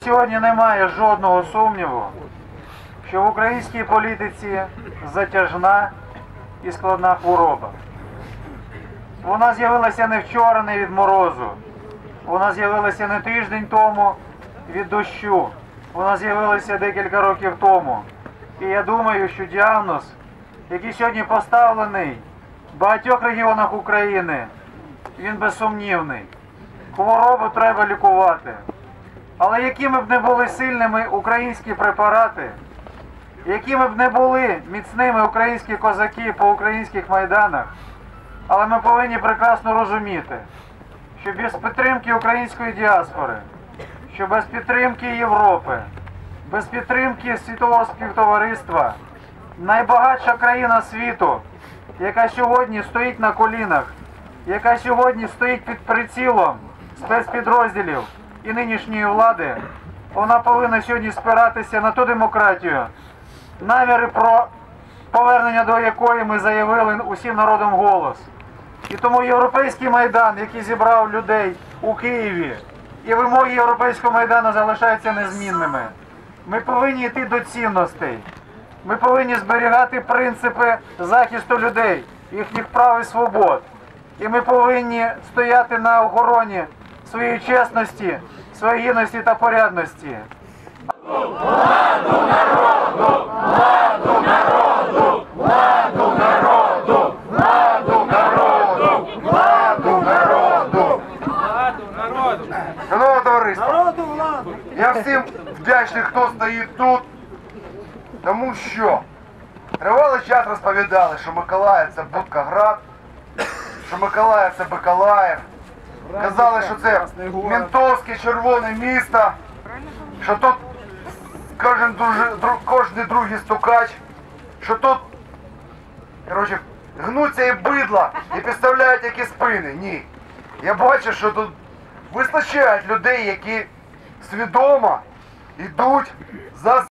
Сьогодні немає жодного сумніву, що в українській політиці затяжна і складна хвороба. Вона з'явилася не вчора, не від морозу. Вона з'явилася не тиждень тому від дощу. Вона з'явилася декілька років тому. І я думаю, що діагноз, який сьогодні поставлений в багатьох регіонах України, він безсумнівний. Хворобу треба лікувати. Але якими б не були сильними українські препарати, якими б не були міцними українські козаки по українських майданах, але ми повинні прекрасно розуміти, що без підтримки української діаспори, що без підтримки Європи, без підтримки світового співтовариства, найбагатша країна світу, яка сьогодні стоїть на колінах, яка сьогодні стоїть під прицілом спецпідрозділів і нинішньої влади, вона повинна сьогодні спиратися на ту демократію, наміри про повернення до якої ми заявили усім народом голос. І тому Європейський Майдан, який зібрав людей у Києві, і вимоги Європейського Майдану залишаються незмінними. Ми повинні йти до цінностей. Ми повинні зберігати принципи захисту людей, їхніх прав і свобод. І ми повинні стояти на охороні своєї чесності, своєї гідності та порядності. Владу народу! Владу народу! Владу народу! Владу народу! Владу народу! Владу народу! Шановне товариство, Народу владу! я всім вдячний, хто стоїть тут, тому що тривалий час розповідали, що Миколаїв – це Будкаград, що Миколаїв – це Бакалаїв. Казали, що це ментовське червоне місто, що тут кожен другий стукач, що тут, коротше, гнуться і бидла, і підставляють які спини. Ні. Я бачу, що тут вистачають людей, які свідомо йдуть за